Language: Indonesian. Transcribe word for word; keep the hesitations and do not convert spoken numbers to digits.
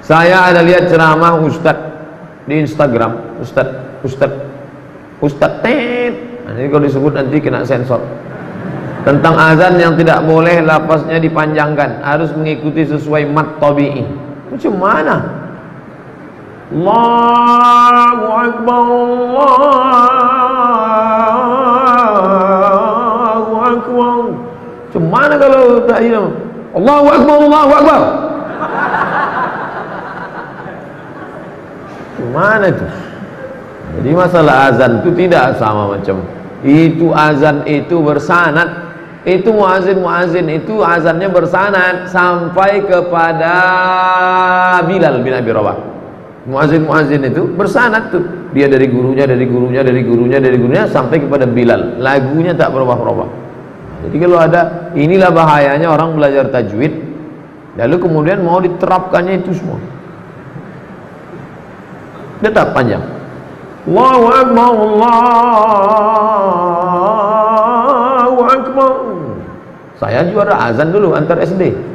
Saya ada lihat ceramah Ustadz di Instagram, Ustadz, Ustadz, Ustadz tet. Nah, ini kalau disebut nanti kena sensor. Tentang azan yang tidak boleh lafaznya dipanjangkan, harus mengikuti sesuai mat tabi'i. Macam mana? Allahu Akbar, Allahu Akbar. Macam mana kalau tak ini? Allahu Akbar, Allahu Akbar. Mana itu? Jadi masalah azan itu tidak sama macam itu. Azan itu bersanad, itu muazin-muazin itu azannya bersanad sampai kepada Bilal bin Abi Rabah. Muazin-muazin itu bersanad tuh, dia dari gurunya, dari gurunya, dari gurunya, dari gurunya sampai kepada Bilal. Lagunya tak berubah-ubah. Jadi kalau ada, inilah bahayanya orang belajar tajwid lalu kemudian mau diterapkannya itu semua. Tetap panjang. Allahu Akbar, Allahu Akbar. Saya juara azan dulu antar S D.